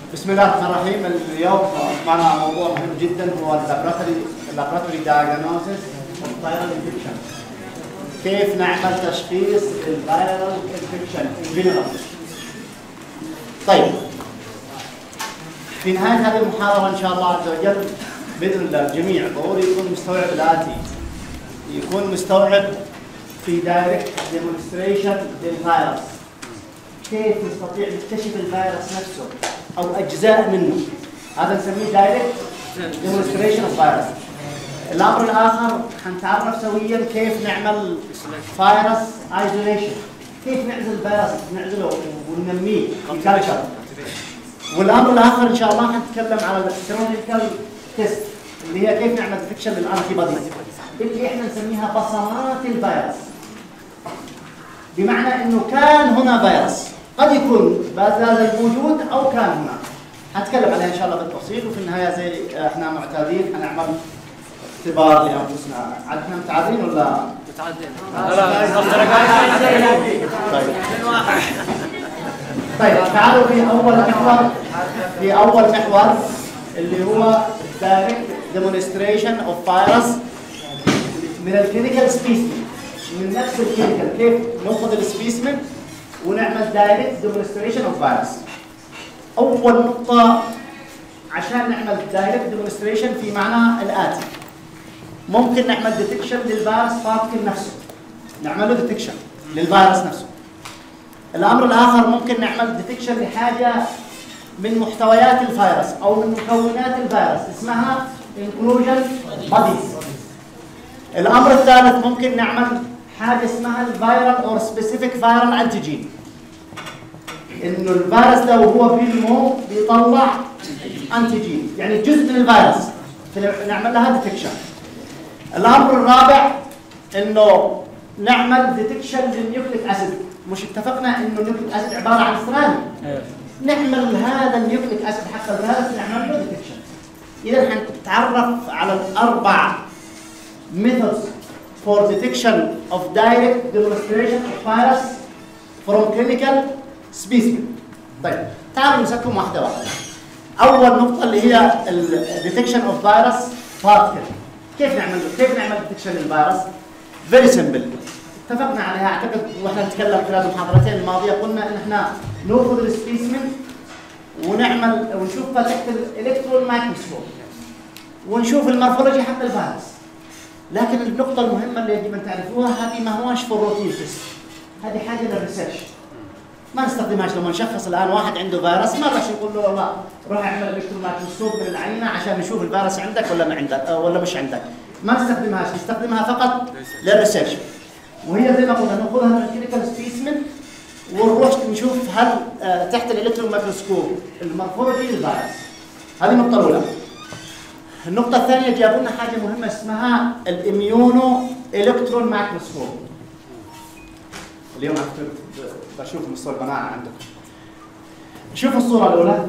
بسم الله الرحمن الرحيم. اليوم معنا موضوع مهم جدا هو اللابراتوري دايجنوستس اوف فايرال انفكشن. كيف نعمل تشخيص الفايرال انفكشن جنرال. طيب، في نهايه هذه المحاضره ان شاء الله عز وجل باذن الله الجميع ضروري يكون مستوعب الاتي، يكون مستوعب في دايركت ديمونستريشن للفيروس، كيف نستطيع نكتشف الفيروس نفسه او اجزاء منه، هذا نسميه دايركت ديمونستريشن اوف فيروس. الامر الاخر حنتعرف سويا كيف نعمل فيروس ايزوليشن، كيف نعزل الفيروس، نعزله وننميه في كلتشر. والامر الاخر ان شاء الله حنتكلم على السيرولوجيكال تيست اللي هي كيف نعمل ديتكشن للانتي بوديز اللي احنا نسميها بصمات الفيروس، بمعنى انه كان هنا فيروس، قد يكون هذا الموجود او كان هنا. حنتكلم عليها ان شاء الله بالتفصيل، وفي النهايه زي احنا معتادين حنعمل اختبار لانفسنا. عاد احنا متعادين ولا؟ متعادين. طيب تعالوا في اول محور اللي هو دايركت ديمونستريشن اوف فيروس من الكلينيكال سبيسمن، من نفس الكلينيكال، كيف ناخذ السبيسمن ونعمل دايركت ديمونستريشن اوف فيروس. اول نقطه عشان نعمل دايركت ديمونستريشن في معناها الاتي: ممكن نعمل ديتكشن للفيروس بارتكل نفسه، نعمل له ديتكشن للفيروس نفسه. الامر الاخر ممكن نعمل ديتكشن لحاجه من محتويات الفيروس او من مكونات الفيروس اسمها انكلوجن بوديز. الامر الثالث ممكن نعمل حاجه اسمها الفيرال اور سبيسيفيك فيرال انتيجين، انه الفيروس لو هو بينمو بيطلع انتيجين، يعني جزء من الفيروس، نعمل لها ديتكشن. الامر الرابع انه نعمل ديتكشن للنيوكليك اسيد. مش اتفقنا انه النيوكليك اسيد عباره عن ستراند؟ نعمل هذا النيوكليك اسيد حق الفيروس نعمل له ديتكشن. اذا حنتعرف على الاربع methods for detection of direct demonstration of virus from clinical specimen. طيب تعالوا نمسكهم واحده واحده. اول نقطه اللي هي detection of virus particle. كيف نعمل detection للفيروس؟ very simple. اتفقنا عليها اعتقد واحنا نتكلم خلال المحاضرتين الماضيه، قلنا ان احنا ناخذ السبيسمن ونشوفها تحت الالكترون مايكروسكوب ونشوف المورفولوجي حق الفيروس. لكن النقطة المهمة اللي يجب أن تعرفوها، هذه ما هوش في الروتين تيست، هذه حاجة للريسيرش، ما نستخدمهاش لما نشخص الآن واحد عنده فيروس، ما راح نقول له والله روح اعمل الكترون مايكروسكوب من العينة عشان نشوف الفيروس عندك ولا ما عندك ولا مش عندك، ما نستخدمهاش، نستخدمها فقط للريسيرش. وهي زي ما قلنا ناخذها من الكلينيكال سبيسمن ونروح نشوف هل تحت الالكترون مايكروسكوب المورفولوجي للفيروس. هذه النقطة الأولى. النقطة الثانية جابوا لنا حاجة مهمة اسمها الاميونو الكترون مايكروسكوب. اليوم بشوف الصورة البناء عندكم. شوفوا الصورة الأولى.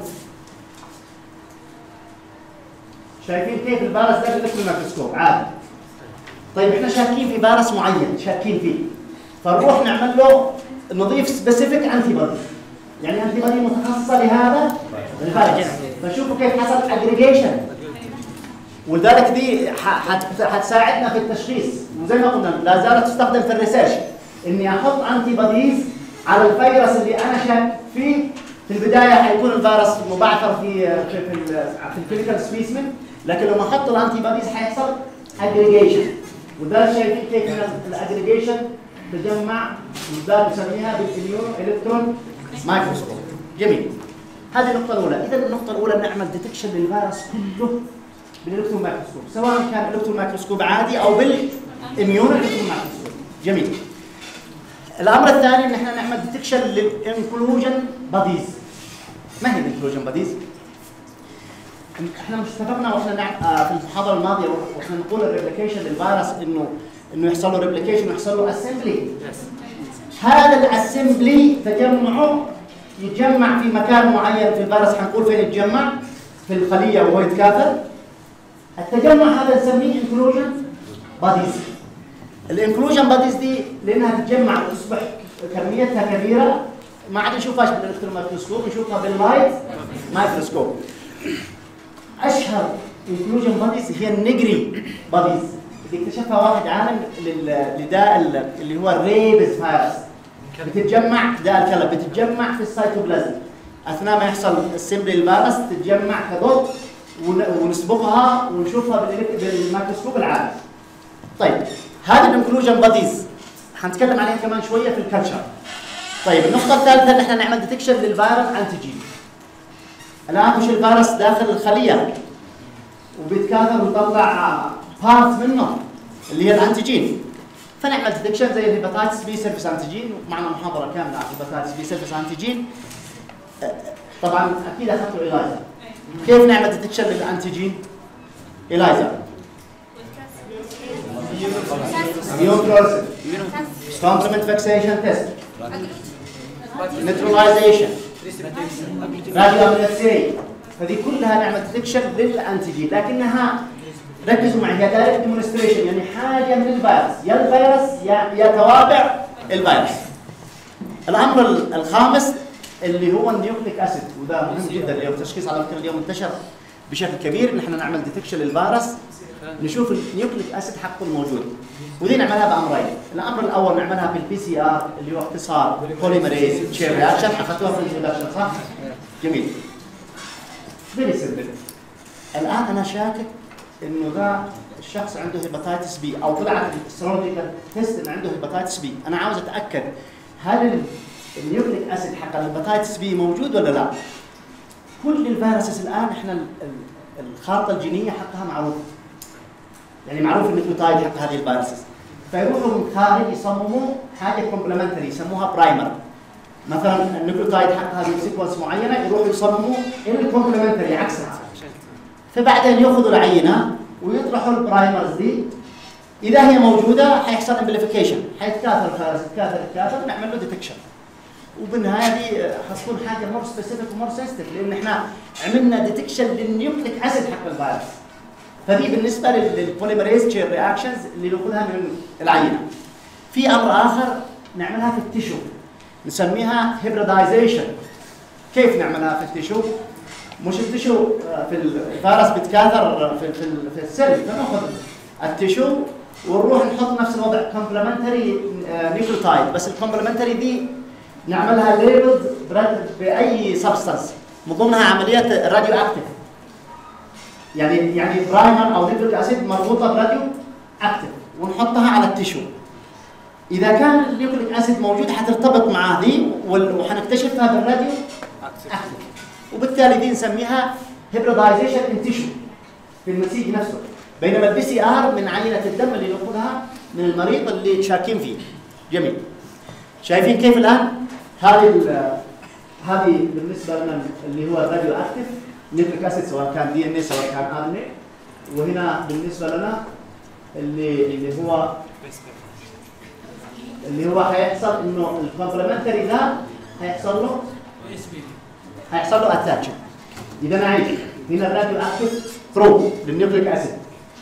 شايفين كيف الفيروس ده بالالكترون مايكروسكوب عادي. طيب احنا شاكين في فيروس معين، شاكين فيه. فنروح نعمل له نضيف سبيسيفيك انتي بودي. يعني انتي بودي متخصصة لهذا الفيروس. فشوفوا كيف حصل اجريجيشن. ولذلك دي حتساعدنا في التشخيص، وزي ما قلنا لا زالت تستخدم في الريسيرش، اني احط انتي بوديز على الفيروس اللي انا شاك فيه. في البدايه حيكون الفيروس مبعثر في الكلينيكال سبيسمن، لكن لما احط الانتي بوديز حيحصل اجريجيشن. وده شايفين كيف الاجريجيشن تجمع، وده نسميها بالاميونو الكترون مايكروسكوب. جميل. هذه النقطه الاولى. اذا النقطه الاولى نعمل ديتكشن للفيروس كله بالالكترون مايكروسكوب، سواء كان الالكترون مايكروسكوب عادي او بالاميونو الكترون مايكروسكوب. جميل. الامر الثاني ان احنا نعمل ديتكشن للانكلوجن بوديز. ما هي الانكلوجن بوديز؟ احنا مش اتفقنا واحنا في المحاضره الماضيه واحنا نقول الريبليكيشن للفيروس انه يحصل له ريبليكيشن ويحصل له اسمبلي. هذا الاسمبلي تجمعه يتجمع في مكان معين في الفيروس، حنقول فين يتجمع؟ في الخليه وهو يتكاثر. التجمع هذا نسميه انكلوجن بوديز. الانكلوجن بوديز دي لانها تتجمع وتصبح كميتها كبيره ما عاد نشوفهاش بالالكترون مايكروسكوب، نشوفها باللايت مايكروسكوب. اشهر انكلوجن بوديز هي النجري بوديز اللي اكتشفها واحد عالم لداء اللي هو الريبز فيروس. بتتجمع داء الكلب، بتتجمع في السيتوبلازم اثناء ما يحصل السمبلي الفيروس، تتجمع كضوء ونصبغها ونشوفها بالميكروسكوب العادي. طيب هذه الانكلوجن بوديز حنتكلم عليها كمان شويه في الكلتشر. طيب النقطه الثالثه ان احنا نعمل ديتكشن للفيروس انتيجين. الان مش الفيروس داخل الخليه وبيتكاثر ويطلع بارت منه اللي هي الانتيجين، فنعمل ديتكشن زي الهيباتايتس بي سيرفيس انتيجين، ومعنا محاضره كامله عن الهيباتايتس بي سيرفيس انتيجين. طبعا اكيد اخذتوا إلايزا. كيف نعمل ديتكشن للانتيجين؟ إلايزا complement fixation test, neutralization, radioaminoxy، هذه كلها نعمل ديتكشن للانتيجين، لكنها ركزوا معي هي دايركت ديمونستريشن، يعني حاجه من الفيروس، يا الفيروس يا توابع الفيروس. الامر الخامس اللي هو النيوكليك اسيد، وده مهم جدا اليوم، تشخيص على فكره اليوم انتشر بشكل كبير ان احنا نعمل ديتكشن للفيروس، نشوف النيوكليك اسيد حقه الموجود، ودي نعملها بامرين. الامر الاول نعملها بالبي سي ار اللي هو اختصار بوليمريز تشين رياكشن، اخذتوها في الانترودكشن صح؟ جميل. فيري سمبل. الان انا شاكك انه ذا الشخص عنده هيباتايتس بي، او طلعت السيرولوجيكال تيست انه عنده هيباتايتس بي، انا عاوز اتاكد هل النيوكليك اسيد حق الهيباتايتس بي موجود ولا لا؟ كل الفيروسز الان احنا الخارطه الجينيه حقها معروفه. يعني معروف النيوكليوتايد حق هذه الفيروسز. فيروحوا من خارج يصمموا حاجه كومبلمنتري يسموها برايمر. مثلا النيوكليوتايد حق هذه سيكونس معينه يروحوا يصمموا الكومبلمنتري عكسها. فبعدين ياخذوا العينه ويطرحوا البرايمرز دي، اذا هي موجوده حيحصل امبليفيكيشن، حيتكاثر الفيروس يتكاثر نعمل له ديتكشن. وبالنهايه دي حتكون حاجه مور سبيسيفيك ومور سنسيتيف، لان احنا عملنا ديتكشن للنيوكليك اسيد حق الفيروس. فدي بالنسبه للبوليمريز تشين رياكشنز اللي ناخذها من العينه. في امر اخر نعملها في التيشو نسميها هيبريدايزيشن. كيف نعملها في التيشو؟ مش التيشو في الفيروس بيتكاثر في السيل، فناخذ التيشو ونروح نحط نفس الوضع كومبلمنتري نيوكليوتايد، بس الكومبلمنتري دي نعملها ليبلد باي سبستانس، من ضمنها عمليه الراديو اكتيف. يعني برايمر او نيوكليك اسيد مربوطه براديو اكتيف ونحطها على التيشو. اذا كان النيوكليك اسيد موجود حترتبط مع دي وحنكتشفها بالراديو اكتيف، وبالتالي دي نسميها هيبريدايزيشن ان تيشو في النسيج نفسه. بينما البي سي ار من عينه الدم اللي ناخذها من المريض اللي شاكين فيه. جميل. شايفين كيف الان؟ هذه بالنسبه لنا اللي هو الراديو اكتيف نيوكليك اسيد، سواء كان دي ان اي سواء كان ار ان اي. وهنا بالنسبه لنا اللي هو هيحصل انه الكومبلمنتري ده هيحصل له اتاتشن. اذا نعيد هنا الراديو اكتيف ثرو للنيوكليك اسيد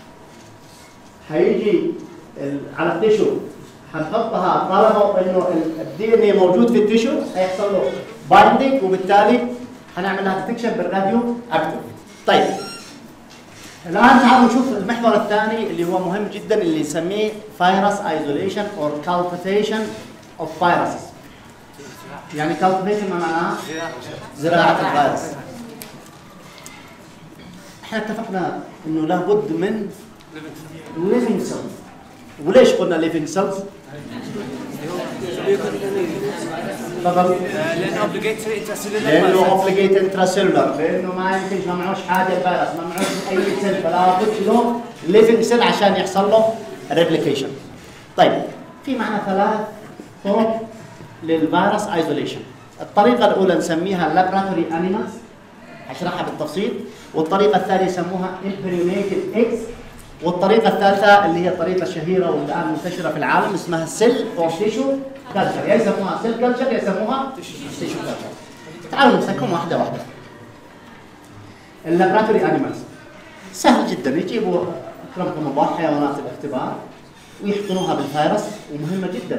هيجي على التيشو، هنحطها طالما انه الدي ان اي موجود في التيشو هيحصل له بايندينج، وبالتالي هنعملها ديتكشن بالراديو اكتيف. طيب الان تعالوا نشوف المحور الثاني اللي هو مهم جدا اللي نسميه فيروس ايزوليشن اور كالتيفيشن اوف فيروسز. يعني كالتيفيشن ما معناها؟ زراعه الفيروس. احنا اتفقنا انه لابد من ليفنج سيلز. وليش قلنا ليفنج سيلز؟ تفضل. لانه اوبليجيتري انتراسيلولر، لانه اوبليجيتري انتراسيلولر، لانه ما يمكنش، ما معوش حاجه الفيروس، ما معوش اي سيل، فلا بد له ليفنج سيل عشان يحصل له ريبليكيشن. طيب في معنا 3 طرق للفيروس ايزوليشن. الطريقه الاولى نسميها لابراتوري انيمالز، هشرحها بالتفصيل، والطريقه الثانيه يسموها امبريونيتد اكس، والطريقه الثالثه اللي هي الطريقه الشهيره والان منتشره في العالم اسمها سيل اور تيشو كلتشر، يا يسموها سيل كلتشر يا يسموها تيشو كلتشر. تعالوا نمسكهم واحده واحده. اللابراتوري انيمالز سهل جدا، يجيبوا اكرمكم الله حيوانات الاختبار ويحقنوها بالفيروس، ومهمه جدا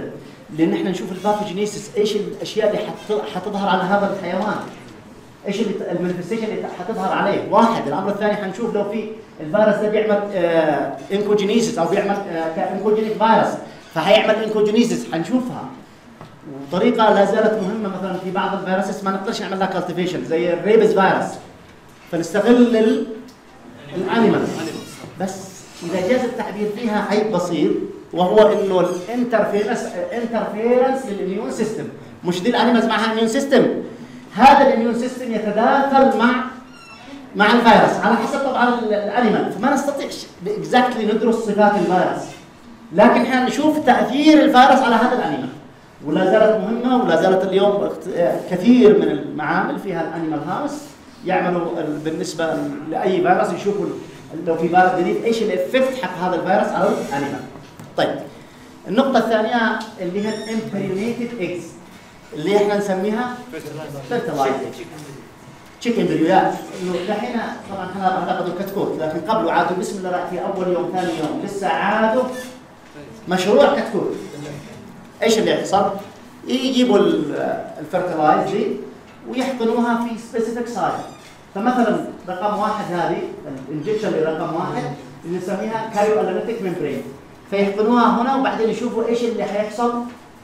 لان احنا نشوف الباثوجينيسيس، ايش الاشياء اللي حتظهر على هذا الحيوان، ايش المانيفستيشن اللي حتظهر عليه. واحد. الامر الثاني حنشوف لو في الفيروس ده بيعمل انكوجينيسيس او بيعمل كانكوجينيك فيروس، فهيعمل انكوجينيسيس حنشوفها. وطريقه لا زالت مهمه مثلا في بعض الفيروسز ما نقدرش نعمل لها كالتيفيشن زي الريبز فيروس، فنستغل الانيمال. بس اذا جاز التعبير فيها عيب بسيط، وهو انه الانترفيرنس للاميون سيستم. مش دي الانيمالز معها اميون سيستم، هذا الاميون سيستم يتداخل مع الفيروس على حسب طبعا الانيمال، فما نستطيع اكزاكتلي ندرس صفات الفيروس، لكن احنا نشوف تاثير الفيروس على هذا الانيمال. ولا زالت مهمه، ولا زالت اليوم كثير من المعامل فيها الانيمال هاوس يعملوا بالنسبه لاي فيروس يشوفوا لو في فيروس جديد ايش الافكت حق هذا الفيروس على الانيمال. طيب النقطه الثانيه اللي هي الامبريونيتد ايجز، اللي احنا نسميها فيرتلايزد تشيكن بريويات. انه دحين طبعا احنا اعتقد الكتكوت، لكن قبله عادوا بسم الله في اول يوم ثاني يوم لسه عادوا مشروع كتكوت. ايش اللي يحصل؟ يجيبوا الفيرتلايز دي ويحقنوها في سبيسيفيك سايت. فمثلا رقم واحد هذه الانجكشن لرقم واحد اللي نسميها كاريو الانيتيك ممبرين، فيحقنوها هنا وبعدين يشوفوا ايش اللي حيحصل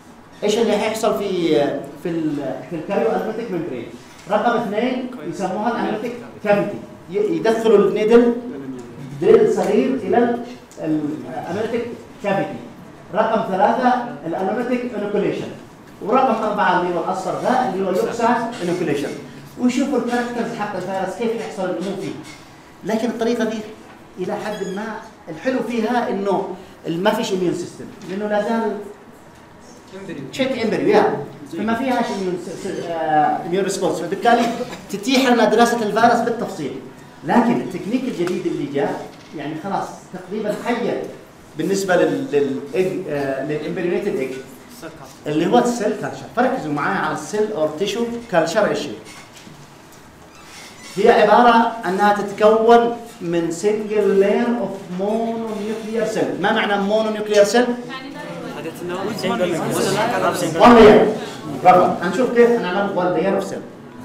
في الكاريو الانيتيك ممبرين. رقم اثنين يسموها الانيتيك كافيتي، يدخلوا النيدل دريل صغير الى الانيتيك كافيتي. رقم ثلاثة الانيتيك انوكوليشن. ورقم أربعة اللي هو الأصفر ده اللي هو يوكساس انوكوليشن. ويشوفوا الكاركترز حق الفيروس كيف يحصل النمو فيه. لكن الطريقة دي إلى حد ما الحلو فيها إنه ما فيش اميون سيستم، لأنه لا زال تشيك امبريو فما فيهاش اميون ريسبونس، فبالتالي تتيح لنا دراسة الفيروس بالتفصيل. لكن التكنيك الجديد اللي جاء يعني خلاص تقريبا حير بالنسبة للامبريونيتد ايج اللي هو السيل كالشر. فركزوا معايا على السيل اور تيشو كالشر. ايش هي؟ عبارة انها تتكون من سنجل لاير اوف مونو نيوكليير سيل. ما معنى مونو نيوكليير سيل؟ وان لاير. برافو. هنشوف كيف نعمل وان لاير اوف سيل.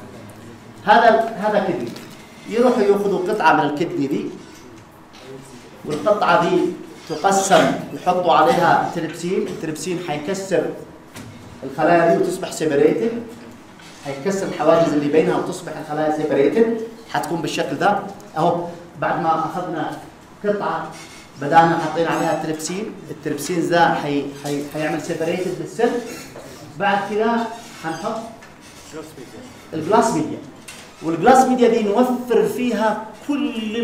هذا كدني، يروحوا ياخذوا قطعة من الكدني دي، والقطعة دي تقسم يحطوا عليها تريبسين. التريبسين حيكسر الخلايا دي وتصبح سيبريتد، حيكسر الحواجز اللي بينها وتصبح الخلايا سيبريتد. حتكون بالشكل ده اهو. بعد ما اخذنا قطعه بدانا حاطين عليها التريبسين، التريبسين ده حيعمل سيبريتد للسيل. بعد كده حنحط الجلاس ميديا، والجلاس ميديا دي نوفر فيها كل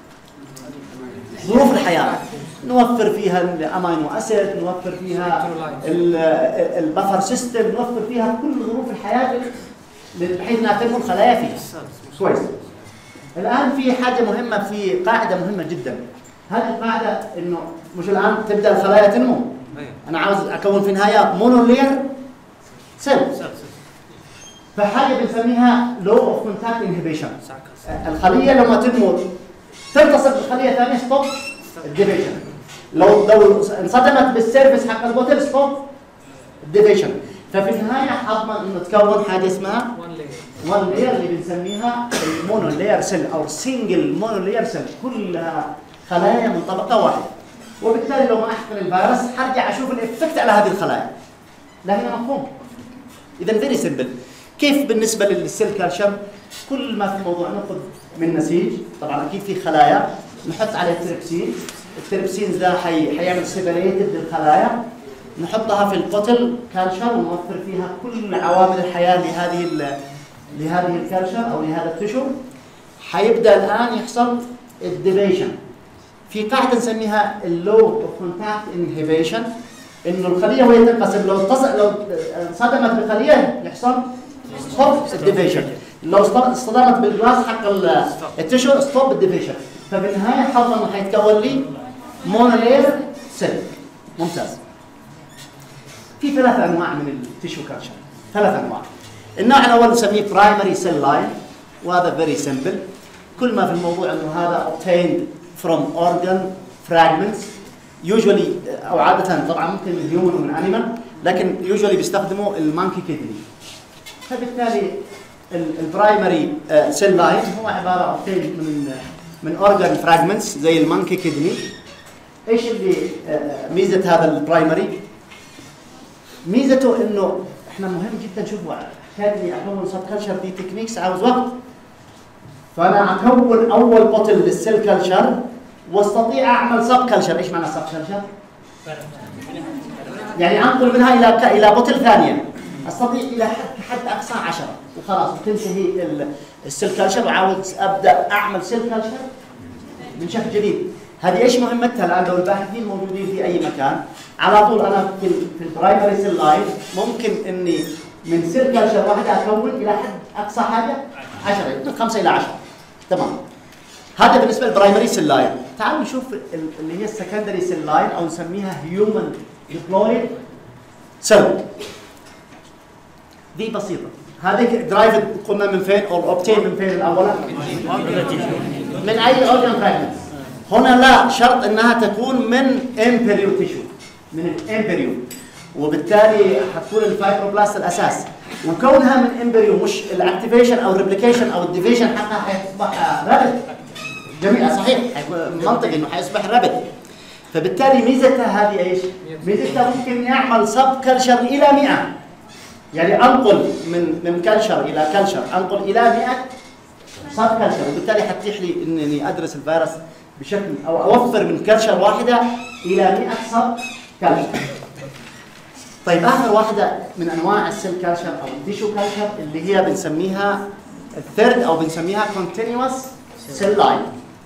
ظروف الحياه، نوفر فيها الامينو اسيد، نوفر فيها البفر سيستم، نوفر فيها كل ظروف الحياه بحيث انها تنمو الخلايا فيه. كويس. الان في حاجه مهمه، في قاعده مهمه جدا. هذه القاعده انه مش الان تبدا الخلايا تنمو، انا عاوز اكون في النهايه مونولير سيل، فحاجه بنسميها لو اوف كونتاكت انهبيشن. الخليه لما تنمو تلتصق بالخليه ثانيه ستوب الديفيجن. لو انصدمت بالسيرفس حق البوتل ستوب الديفيجن. ففي النهايه حضمن انه تكون حاجه اسمها وان لاير اللي بنسميها المونو لاير سيل او سنجل مونو لاير سيل، كلها خلايا من طبقه واحده. وبالتالي لو ما احقن الفيروس حرجع اشوف الافكت على هذه الخلايا. لا هي مفهوم. اذا فيري سمبل. كيف بالنسبه للسيل كالشر؟ كل ما في الموضوع ناخذ من نسيج، طبعا اكيد في خلايا نحط عليه التريبسين، التريبسين ده حيعمل سيبريتد للخلايا، نحطها في البوتل كالشر ونوفر فيها كل عوامل الحياه لهذه الكالشر او لهذا التشو. حيبدا الان يحصل الديفيشن. في قاعده نسميها اللو اوف كونتاكت انهبيشن، انه الخليه وهي تنقسم لو انصدمت بخليه يحصل ستوب الديفيشن، لو اصطدمت بالجلاس حق التشو ستوب الديفيشن. فبالنهايه حظا انه حيتكون لي مونولير سيل. ممتاز. في ثلاث انواع من التشو كالشر، ثلاث انواع. النوع الاول نسميه برايمري سيل لاين، وهذا فيري سمبل. كل ما في الموضوع انه هذا obtained from organ fragments usually او عاده طبعا ممكن من هيومن ومن انيمال، لكن يوجوالي بيستخدموا المانكي كيدني. فبالتالي البرايمري سيل لاين هو عباره من اورجان فراجمنتس زي المانكي كيدني. ايش اللي ميزه هذا البرايمري؟ ميزته انه احنا مهم جدا. شوفوا حكايه لي اكون سب كلتشر دي تكنيكس عاوز وقت. فانا اكون اول بوتل للسيل كلتشر واستطيع اعمل سب كلتشر. ايش معنى سب كلتشر؟ يعني انقل منها الى بوتل ثانيه. استطيع الى حد اقصى 10 وخلاص تنتهي السيل كلتشر وعاوز ابدا اعمل سيل كلتشر من شكل جديد. هذه ايش مهمتها الان؟ لو الباحثين موجودين في اي مكان على طول انا في البرايمري سيل لاين ممكن اني من سيل كلتشر واحده اكون الى حد اقصى حاجه 10 من 5 الى 10. تمام. هذا بالنسبه للبرايمري سيل لاين. تعالوا نشوف اللي هي السكندري سيل لاين او نسميها هيومن ديبلويد سيل. دي بسيطه. هذه درايفد قلنا من فين او اوبتين من فين الاول؟ من اي اورجان فراجمنتس. هنا لا شرط انها تكون من امبريو تيشو، من الامبريو، وبالتالي حتكون الفايبروبلاست الاساس. وكونها من امبريو مش الاكتيفيشن او الريبليكيشن او الديفيجن حقها حيصبح رابد. جميل صحيح، منطقي انه حيصبح رابد. فبالتالي ميزتها هذه ايش؟ ميزتها ممكن يعمل سب كلتشر الى 100. يعني انقل من كلتشر الى كلتشر، انقل الى 100 سب كلتشر، وبالتالي حتتيح لي انني ادرس الفيروس بشكل او اوفر من كلتشر واحده الى 100 سب كلتشر. طيب اخر واحده من انواع السيل كلتشر او التيشو كلتشر اللي هي بنسميها الثيرد او بنسميها كونتينوس سيل لاين.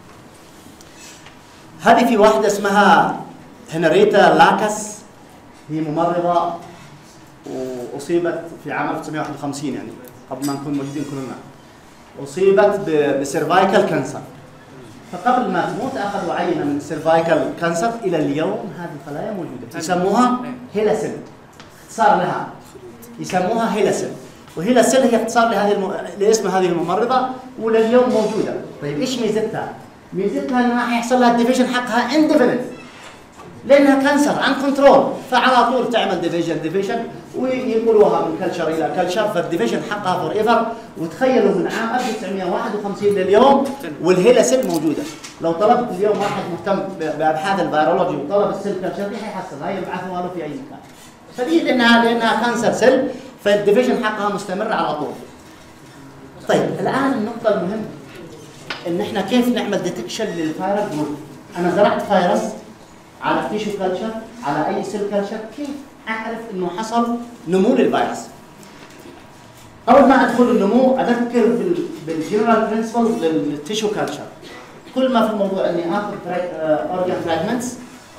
هذه في واحده اسمها هنريتا لاكاس، هي ممرضه واصيبت في عام 1951 يعني قبل ما نكون موجودين كلنا. اصيبت بسيرفايكال كانسر. فقبل ما تموت اخذوا عينه من السيرفايكال كانسر. الى اليوم هذه الخلايا موجوده يسموها هيلا سيل. اختصار لها يسموها هيلا سيل، وهيلا سيل هي اختصار لاسم هذه الممرضه ولليوم موجوده. طيب ايش ميزتها؟ ميزتها انها حيحصل لها الديفيجن حقها انديفينيت لانها كانسر عن كنترول، فعلى طول تعمل ديفيجن وينقلوها من كلتشر الى كلتشر، فالديفيجن حقها فور ايفر. وتخيلوا من عام 1951 لليوم والهيلا سيل موجوده. لو طلبت اليوم واحد مهتم بابحاث الفيرولوجي وطلب السيل كلتشر دي حيحصل، هاي يبعثوها له في اي مكان. فدي لانها كانسر سيل فالديفيجن حقها مستمر على طول. طيب الان النقطه المهمه ان احنا كيف نعمل ديتكشن للفيروس جروب. انا زرعت فيروس على تيشو كلتشر على اي سيل كلتشر، كيف اعرف انه حصل نمو للفيروس؟ اول ما ادخل النمو اذكر بالجنرال برنسبلز للتيشو كلتشر. كل ما في الموضوع اني اخذ اورجان فراجمنتس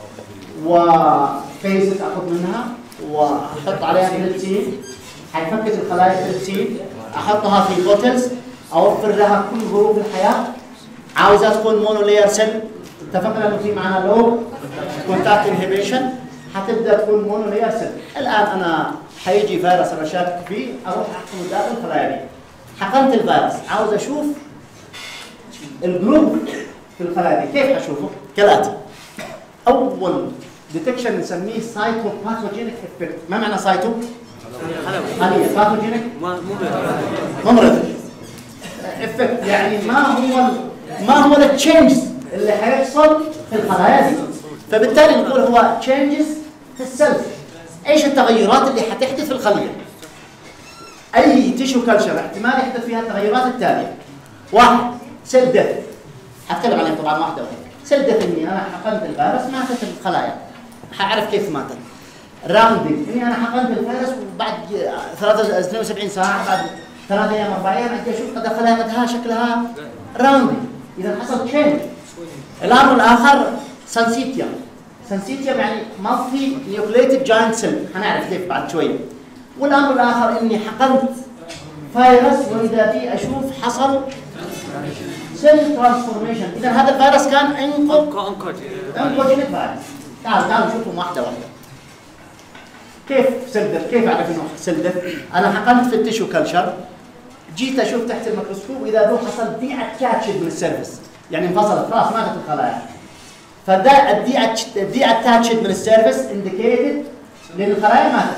وفيسز اخذ منها واحط عليها تريبسين، حيفكك الخلايا التريبسين، احطها في بوتلز، اوفر لها كل ظروف الحياه. عاوزها تكون مونو لاير سيل، اتفقنا انه في معنا لو كونتاكت انهبيشن، حتبدا تكون مونو لاير سيل. الان انا حيجي فيروس انا شاكك فيه، اروح احقنه داخل الخلايا دي. حقنت الفيروس، عاوز اشوف الجروب في الخلايا دي، كيف اشوفه؟ كالاتي. اول ديتكشن نسميه سايتوباثوجينيك افكت. ما معنى سايتو؟ خليه باثوجينيك ممرض افكت، يعني ما هو التشينجز اللي حيحصل في الخلايا دي. فبالتالي نقول هو تشينجز في السيلز. ايش التغيرات اللي حتحدث في الخليه؟ اي تيشو كلتشر احتمال يحدث فيها التغيرات التاليه. واحد، سيل ديث. حتكلم عليها طبعا واحده واحده. سيل ديث اني انا حقنت الفيروس ماتت الخلايا. حاعرف كيف ماتت. راوندنج اني انا حقنت الفيروس وبعد 72 ساعه، بعد 3 ايام 4 ايام اجي اشوف قد الخلايا قدها شكلها راوندنج. اذا حصل تشينج. الامر الاخر سنسيتيوم. سنسيتيوم يعني مالتي نيوكليتد جاينت سيل، حنعرف كيف بعد شويه. والامر الاخر اني حقنت فيروس واذا بي اشوف حصل سيل ترانسفورميشن. اذا هذا الفيروس كان انكوجينيك فيروس. تعالوا نشوفهم واحده واحده. كيف سيل ديث؟ كيف اعرف انه سيل ديث؟ انا حقنت في التيشو كلتشر، جيت اشوف تحت الميكروسكوب واذا به حصل دي اتاتشد من السيرفس، يعني انفصلت خلاص ماتت الخلايا. فده الدي اتاتشد من السيرفس انديكيتد لان الخلايا ماتت.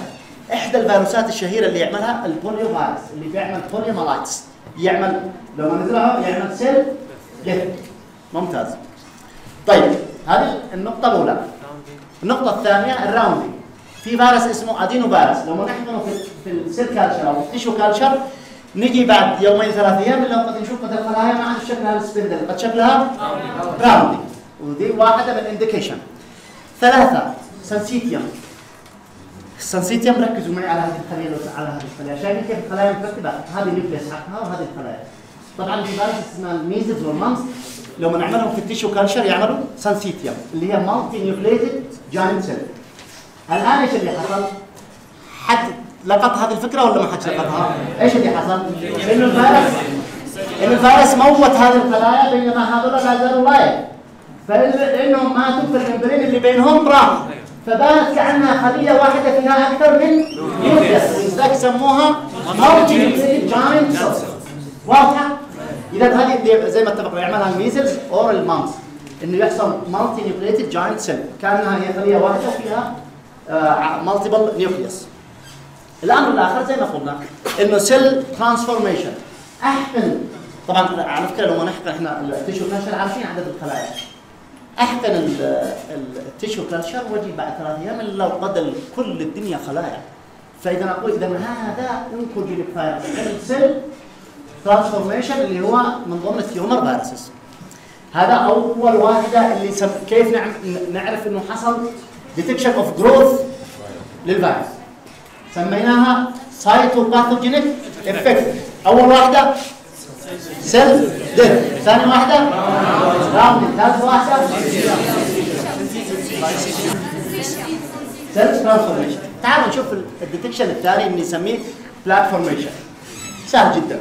احدى الفيروسات الشهيره اللي يعملها البوليو فيروس اللي بيعمل بوليومالايتس، يعمل لو نزرعه يعمل سيل ديث. ممتاز. طيب هذه النقطه الاولى. النقطه الثانيه الراوندي. في فيروس اسمه ادينو فيروس، لما نحقنه في السيل كالتشر او في التيشو كالتشر نجي بعد يومين 3 ايام لو قد نشوف قد الخلايا ما عاد شكلها السبندل، قد شكلها راوندي، ودي واحده من الانديكيشن. 3 سنسيتيوم. السنسيتيوم ركزوا معي على هذه الخليه، شايفين كيف الخلايا مترتبه؟ هذه النيوكليس حقها وهذه الخلايا. طبعا في فيروس اسمه الميزلز والمامس لما نعملهم في التيشو كالتشر يعملوا سنسيتيوم اللي هي مالتي نيوكليتد جاينت سيل. الان ايش اللي حصل؟ حد لقط هذه الفكره ولا ما حد لقطها؟ ايش اللي حصل؟ انه الفيروس موت هذه الخلايا بينما هذول لا زالوا لايف. فانهم ماتوا في الممبرين اللي بينهم راح. فبانت كانها خليه واحده فيها اكثر من نيوكليس، لذلك يسموها مالتي نيوكليتد جاينت سيل. واضحه؟ اذا هذه اللي زي ما اتفقنا يعملها الميزلز اور المامس، انه يحصل مالتي نيوكليتد جاينت سيل، كانها هي خليه واحده فيها مالتيبل نيوكليس. الامر الاخر زي ما قلنا انه سيل ترانسفورميشن. احقن، طبعا على فكره لما نحقن احنا التيشو كلتشر عارفين عدد الخلايا. احقن التيشو كلتشر واجي بعد 3 ايام الا وقد كل الدنيا خلايا. فاذا اقول اذا هذا انكوجينيك فيروس سيل ترانسفورميشن اللي هو من ضمن التيومر فيروسز. هذا اول واحده اللي كيف نعرف انه حصل ديتكشن اوف جروث للفيروس. سميناها سايتوباثوجينيك افكت. اول واحده سيل ديث، ثاني واحده راوندي، ثالث واحده سيل ترانسفورميشن. تعالوا نشوف الديتكشن الثاني اللي نسميه بلاتفورميشن. سهل جدا.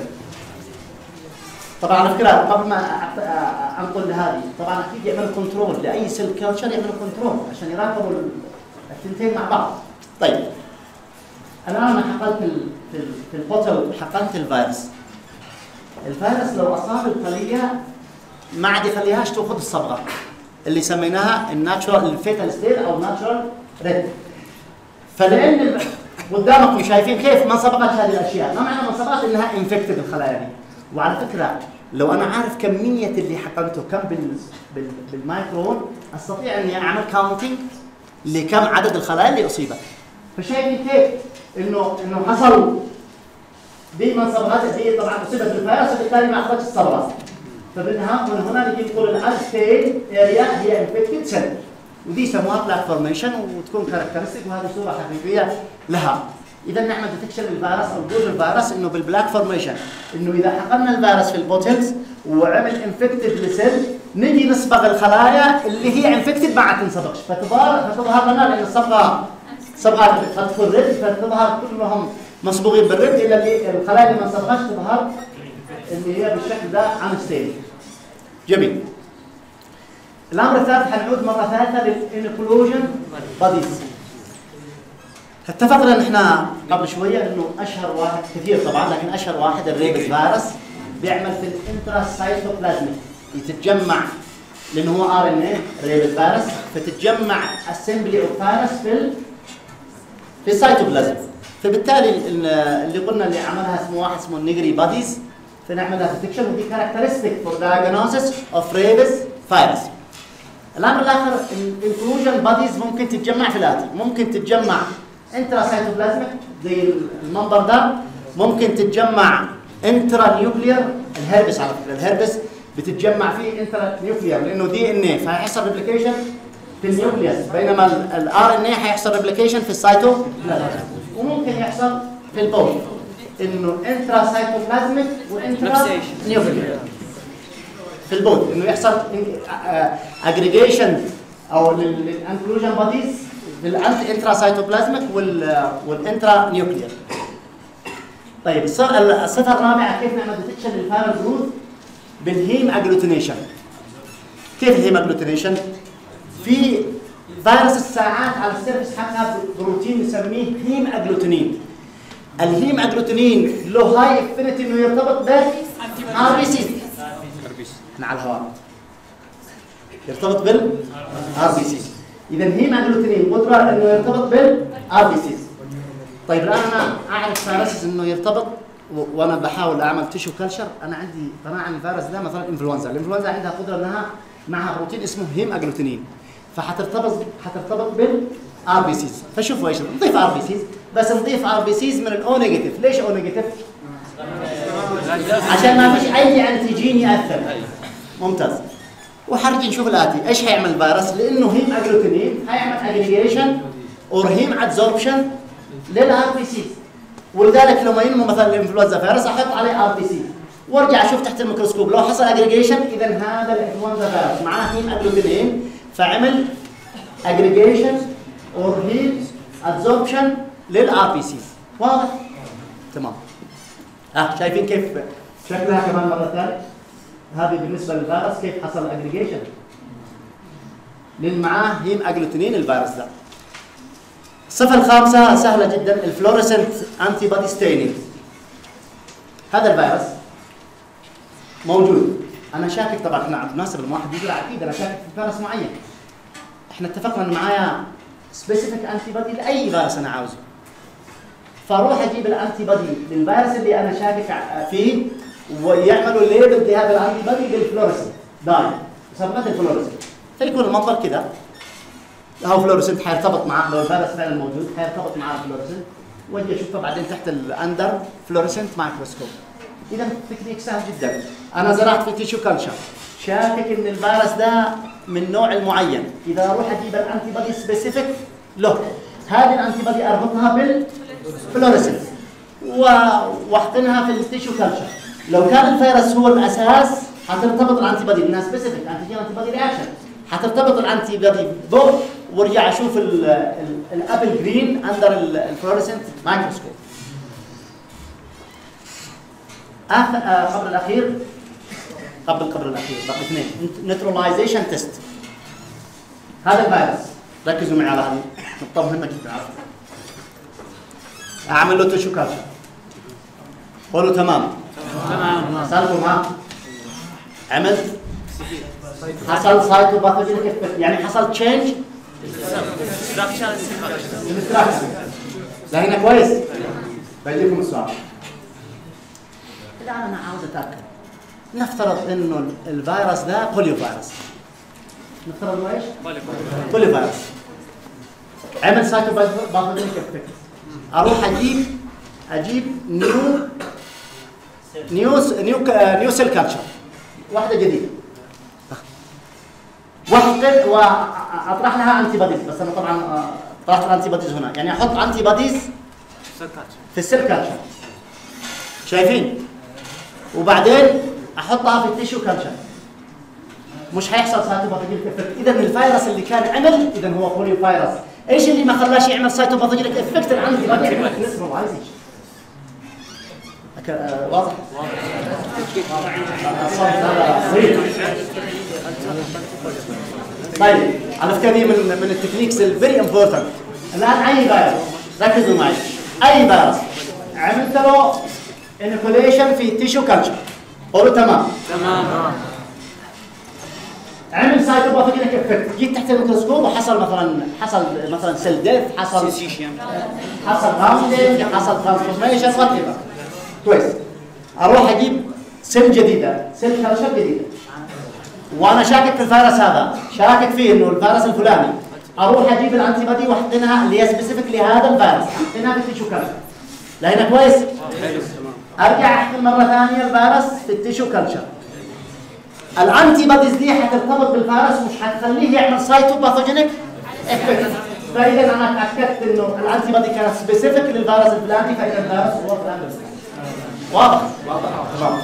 طبعا على فكره قبل ما انقل لهذه، طبعا اكيد يعملوا كنترول لاي سيل كلتشر، يعملوا كنترول عشان يراقبوا الثنتين مع بعض. طيب الان انا حقنت في البوتل حقنت الفيروس. الفيروس لو اصاب الخليه ما عاد يخليهاش تاخذ الصبغه اللي سميناها الناتشورال الفيتال ستيت او ناتشورال ريد. فلان قدامكم شايفين كيف ما صبغت هذه الاشياء، ما معنى ما صبغت انها انفكتد الخلايا دي. وعلى فكره لو انا عارف كميه اللي حقنته كم بالمايكرون استطيع اني اعمل كاونتنج لكم عدد الخلايا اللي اصيبت. فشايفين كيف انه حصل دي ما صبغت، دي طبعا اصيبت بالفيروس وبالتالي ما اخذتش الصبغه. فبالنهايه من هنا نجي نقول الانستيد اريا هي انفكتد سيل، ودي يسموها بلاتفورميشن وتكون كاركترستيك، وهذه صوره حقيقيه لها. اذا نعمل ديتكشن للفيروس او وجود الفيروس انه بالبلاك فورميشن، انه اذا حقنا الفيروس في البوتلز وعمل انفكتد لسيل نجي نصبغ الخلايا اللي هي انفكتد ما عاد تنصبغش، فتظهر لنا لان الصبغه تكون ريد، فتظهر كلهم مصبوغين بالريد الا اللي الخلايا اللي ما انصبغتش تظهر اللي هي بالشكل ده انستيبل. جميل. الامر الثالث حنعود مره ثالثه للانكلوجن باديز. اتفقنا ان احنا قبل شويه انه اشهر واحد كثير طبعا لكن اشهر واحد الريبس فيروس بيعمل في الانتراسايتوبلازميك، يتجمع لانه هو ار ان اي ريبس فيروس، فتتجمع اسمبلي اوف فيروس في السيتوبلازم. فبالتالي اللي قلنا اللي عملها واحد اسمه النيجري باديز، فنعملها ديتكشن ودي كاركترستيك فور دايجنوستس اوف ريبس فيروس. الامر الاخر الانكلوجن باديز ممكن تتجمع في الاتي، ممكن تتجمع انتراسيتوبلازميك زي المنظر ده، ممكن تتجمع انترا نيوكليير. الهربس على فكره الهربس بتتجمع فيه انترا نيوكليير لانه دي ان اي فهيحصل ريبليكيشن في النيوكليوس، بينما الار ان اي هيحصل ريبليكيشن في السيتوبلازم. وممكن يحصل في البول انه انترا سيتوبلازميك وانترا نيوكليير في البول، انه يحصل اجريجيشن او للانكلوجن باديز للانترا سيتوبلازميك والانترا نيوكليير. طيب الصفه الرابعه كيف نعمل ديتكشن للفايرال جروث؟ بالهيم اجلوتينيشن. كيف الهيم اجلوتينيشن؟ في فيروس الساعات على السيرفس حقها بروتين نسميه هيم اجلوتينين. الهيم اجلوتينين له هاي افينيتي انه يرتبط ب ار بي سي. احنا على الهواء يرتبط بال ار بي سي. اذا هيم اجلوتينين قدره انه يرتبط بال ار بي سي. طيب الان انا اعرف فيروس انه يرتبط وانا بحاول اعمل تيشو كلشر، انا عندي قناعه عن الفيروس ده مثلا الانفلونزا عندها قدره انها معها بروتين اسمه هيم اجلوتينين، حترتبط بالار بي سيز. فشوفوا ايش نضيف ار بي سيز، بس نضيف ار بي سيز من الاو نيجاتيف. ليش او نيجاتيف؟ عشان ما فيش اي انتيجين ياثر. ممتاز. وحرجي نشوف الاتي، ايش حيعمل الفيروس؟ لانه هيم اجلوتينين حيعمل اجريجيشن اور هيم ادزوربشن للار بي سيز، ولذلك لما ينمو مثلا الانفلونزا فيروس احط عليه ار بي سي وارجع اشوف تحت الميكروسكوب لو حصل اجريجيشن، اذا هذا الانفلونزا فيروس معاه هيم اجلوتينين فعمل اجريجيشن اور هيم ادزوربشن للار بي سيز. واضح؟ تمام. شايفين كيف شكلها كمان مره ثانيه؟ هذه بالنسبه للفيروس كيف حصل اجريجيشن؟ لان معاه هيم اجلوتينين الفيروس ده. الصفة الخامسة سهلة جدا، الفلوريسنت انتي بودي ستينينج. هذا الفيروس موجود، انا شاكك طبعا احنا بالمناسبة لما واحد يقرا اكيد انا شاكك في فيروس معين. احنا اتفقنا ان معايا سبيسيفيك انتي بودي لاي فيروس انا عاوزه. فاروح اجيب الانتي بودي للفيروس اللي انا شاكك فيه ويعملوا ليبل لهذا الانتي بودي بالفلوريسنت داي، مسمى الفلوريسنت. فيكون المنظر كذا، هو فلوريسنت حيرتبط معاه، لو الفيروس فعلا موجود حيرتبط معاه الفلوريسنت، واجي اشوفه بعدين تحت الاندر فلوريسنت مايكروسكوب. اذا التكنيك سهل جدا. انا زرعت في تيشو كلشر، شاكك ان الفيروس ده من نوع معين، اذا اروح اجيب الانتي بودي سبيسيفيك له، هذه الانتي بودي اربطها بالفلوريسنت واحقنها في التيشو كلشر. لو كان الفيروس هو الاساس حترتبط الانتي بودي لانها سبيسيفيك انتي بودي رياكشن، حترتبط الانتي بودي فوق وارجع اشوف الابل جرين اندر الفلوريسنت مايكروسكوب. قبل الاخير بقى اثنين، نيوتراليزيشن تيست. هذا الفيروس ركزوا معي على هذه نقطة مهمة جدا. اعمل له تيشو كلشر، قولوا تمام. صاروا معاه عملت حصل سايتوباثوجينيك افكت، يعني حصل تشينج ستراكشر. لا هنا كويس؟ بجيبكم السؤال. الان انا عاوز اتاكد، نفترض انه الفيروس ده بوليو فيروس. نفترض انه ايش؟ بوليو فيروس. عمل سايتوباثوجينيك افكت. اروح اجيب نيو سيل كلتشر، واحده جديده. واطرح لها انتي بوديز، بس انا طبعا طرحت الانتي بوديز هنا، يعني احط انتي بوديز في السيل كلتشر. شايفين؟ وبعدين احطها في التيشو كلتشر. مش هيحصل سايتوباثوجينيك افكت. اذا الفيروس اللي كان عمل اذا هو بوليو فيروس. ايش اللي ما خلاش يعمل سايتوباثوجينيك افكت؟ الانتي بودي واضح؟ طيب على فكره دي من التكنيكس الفيري امبورتنت. الان اي فيروس، ركزوا معي، اي فيروس عملت له انيكوليشن في تيشو كلتشر، قولوا تمام. عمل سايتوباثوجينيك افكت، جيت تحت الميكروسكوب وحصل مثلا سيل ديث، حصل راوندنج، حصل ترانسفورميشن، وات ايفر. كويس. اروح اجيب سيل جديده، سيل كلتشر جديده، وانا شاكك في الفيروس هذا، شاكك فيه انه الفيروس الفلاني، اروح اجيب الانتي بودي واحقنها اللي هي سبيسيفيك لهذا الفيروس، احقنها في التيشو كلتشر. لهنا كويس؟ ارجع احقن مره ثانيه الفيروس في التيشو كلتشر. الانتي بوديز دي حترتبط بالفيروس، مش حتخليه يعمل سايتوباثوجينيك افكت. فاذا انا اتاكدت انه الانتي بودي كانت سبيسيفيك للفيروس الفلاني، فاذا الفيروس هو فلان. واضح؟ تمام.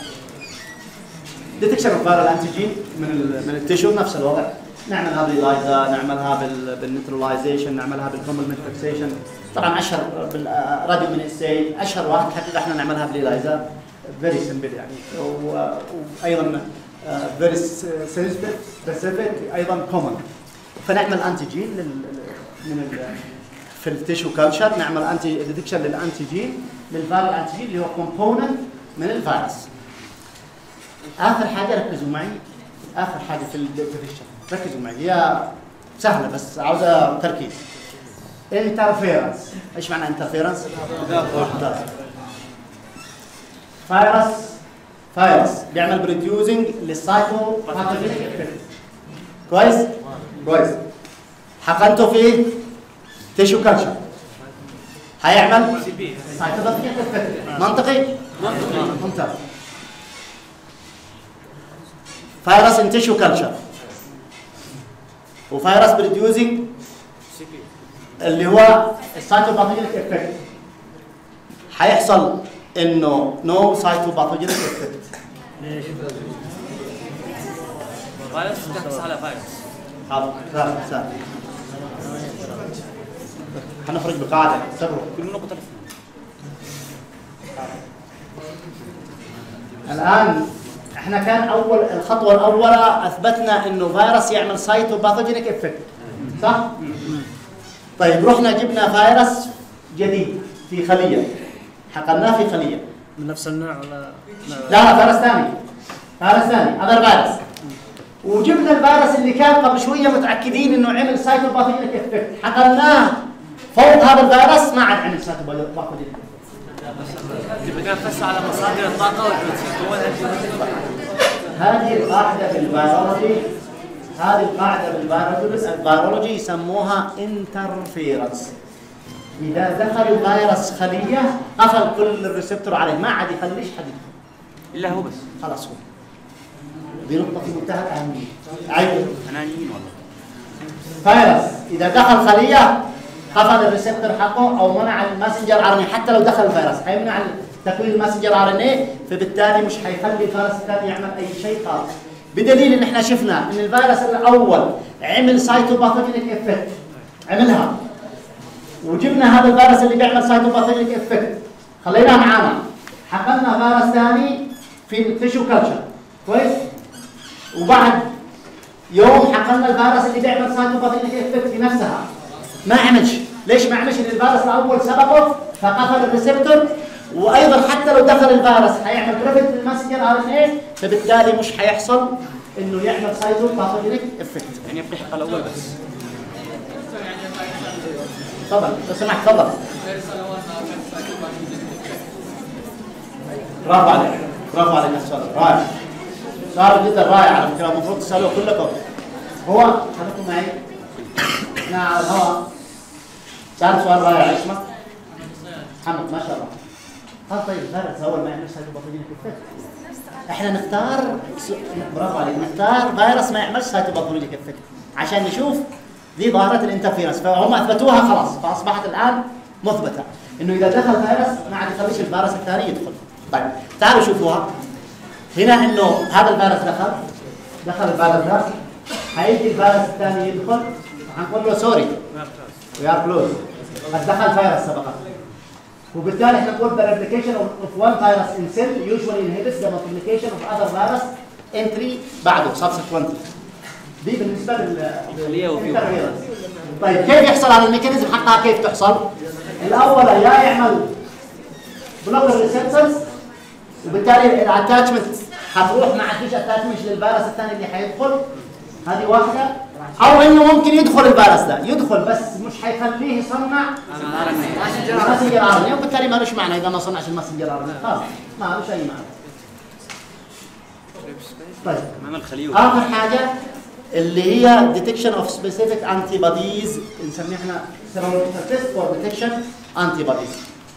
ديتكشن اوف فايرال انتيجين من التيشو نفس الوضع، نعملها بالإلايزا، نعملها بالنيوتراليزيشن، نعملها بالكومبلمنت فيكسيشن. طبعا اشهر بالراديو من السيل، اشهر واحد حقيقه احنا نعملها بالإلايزا، فيري سمبل يعني، وايضا فيري سبيسيفيك، ايضا كومن. فنعمل انتيجين في التيشو كلتشر، نعمل ديتكشن للانتيجين، للفايرال انتيجين اللي هو كومبوننت من الفيروس. اخر حاجه ركزوا معي، اخر حاجه في الديتكشن ركزوا معي، هي سهله بس عاوزه تركيز. انترفيرنس. ايش معنى انترفيرنس؟ فيروس بيعمل بروديوسنج للسايتوباثوجينيك افكت. كويس؟ كويس. حقنته في تيشو كلتشر هيعمل سايتوباثوجينيك افكت. منطقي؟ ممتاز. فيروس ان تيشو كلتشر وفيروس بروديوسنج اللي هو السايتوباثوجينيك افكت. هيحصل انه نو سايتوباثوجينيك افكت. ليش؟ فيروس تنقص على فيروس. حاضر سهل. هنخرج بقاعده سروا كل نقطة. الان احنا كان الخطوه الاولى اثبتنا انه فيروس يعمل سايتوباثوجينيك افكت، صح؟ طيب رحنا جبنا فيروس جديد في خليه، حقناه في خليه من نفس النوع ولا لا فيروس ثاني هذا فيروس، وجبنا الفيروس اللي كان قبل شويه متاكدين انه عمل سايتوباثوجينيك افكت، حقناه فوق هذا الفيروس ما عاد عمل سايتوباثوجينيك افكت. يبقى كان بس على مصادر الطاقة والبروتين. هذه القاعده بالفيرولوجي، الفيرولوجي يسموها انترفيرنس. اذا دخل الفيروس خليه قفل كل الريسبتور عليه، ما عاد يخليش حد يدخل إلا هو بس. خلاص هو. دي نقطه في منتهى الاهميه. عيب أنانيين والله. فيروس اذا دخل خليه قفل الريسبتور حقه او منع الماسنجر ار ان اي، حتى لو دخل الفيروس حيمنع تكوين الماسنجر ار ان اي، فبالتالي مش حيخلي الفيروس الثاني يعمل اي شيء خالص. بدليل ان احنا شفنا ان الفيروس الاول عمل سايتوباثوجينيك افكت، عملها، وجبنا هذا الفيروس اللي بيعمل سايتوباثوجينيك افكت خليناه معانا، حقلنا فيروس ثاني في التيشو كلتشر، كويس؟ وبعد يوم حقلنا الفيروس اللي بيعمل سايتوباثوجينيك افكت في نفسها، ما عملش. ليش ما عملش؟ ان الفيروس الاول سبقه فقفل الريسبتور، وايضا حتى لو دخل الفيروس حيعمل ريبت للماسنجر ار ان اي، فبالتالي مش حيحصل انه يعمل سايتوباثوجينيك افكت. يعني يبقى الحلقة الأول بس. تفضل لو سمحت تفضل. برافو عليك السؤال رائع، سؤال جدا رائع على فكره، المفروض تسالوه كلكم. هو خليكم معي احنا على الهواء. سأل سؤال رائع، اسمك؟ محمد ما شاء الله. طيب الفيروس اول ما يعمل سايتوباثوجينيك افكت احنا نختار برافو عليك، نختار فيروس ما يعملش سايتوباثوجينيك افكت عشان نشوف دي ظاهره الانترفيرنس، فهم اثبتوها خلاص، فاصبحت الان مثبته انه اذا دخل فيروس ما عاد يخليش الفيروس الثاني يدخل. طيب تعالوا شوفوها هنا، انه هذا الفيروس دخل الفيروس ده، هيجي الفيروس الثاني يدخل، هنقول له سوري وي ار كلوز، بس دخل فيروس سبقا، وبالتالي احنا نقول the replication of one virus in cell usually inhibits the multiplication of other virus entry بعده subsequently. دي بالنسبه للانترفيرنس. طيب كيف يحصل هذا الميكانيزم حقها؟ كيف تحصل؟ الاول يا يعمل بلوك الريسبتورز، وبالتالي الاتاتشمنت حتروح، ما عادش اتاتشمنت للفيروس الثاني اللي حيدخل، هذه واحده. او انه ممكن يدخل الفيروس ده، يدخل بس مش حيخليه يصنع ماسنجر ار ان اي، وبالتالي ما لهش معنى اذا ما صنعش الماسنجر ار ان اي، خلاص ما لهش اي معنى. طيب اخر حاجه اللي هي detection of specific antibodies، نسميها احنا serological test for detection antibodies.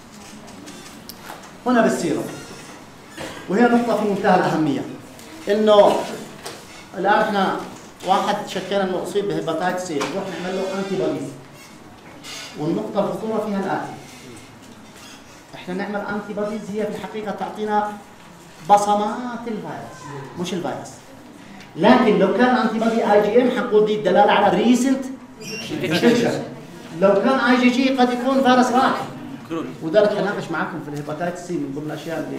هنا بالسيرة، وهي نقطة في منتهى الأهمية، إنه الآن احنا واحد شكينا إنه أصيب بهيباتايتس سي، نروح نعمل له أنتي بوديز، والنقطة الخطورة فيها الآتي، احنا نعمل أنتي بوديز هي في الحقيقة تعطينا بصمات الفيروس مش الفيروس، لكن لو كان أنتي بودي اي جي ام حنقول دي الدلالة على ريسنت انفكشن، لو كان اي جي جي قد يكون فيروس راح. وذلك حناقش معكم في الهيباتايتس سي من ضمن الاشياء اللي